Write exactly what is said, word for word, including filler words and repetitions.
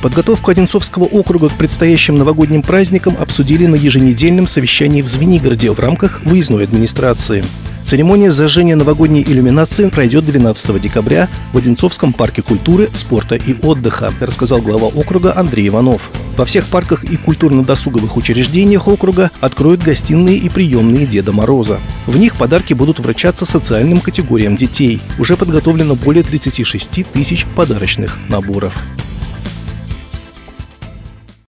Подготовку Одинцовского округа к предстоящим новогодним праздникам обсудили на еженедельном совещании в Звенигороде в рамках выездной администрации. Церемония зажжения новогодней иллюминации пройдет двенадцатого декабря в Одинцовском парке культуры, спорта и отдыха, рассказал глава округа Андрей Иванов. Во всех парках и культурно-досуговых учреждениях округа откроют гостиные и приемные Деда Мороза. В них подарки будут вручаться социальным категориям детей. Уже подготовлено более тридцати шести тысяч подарочных наборов.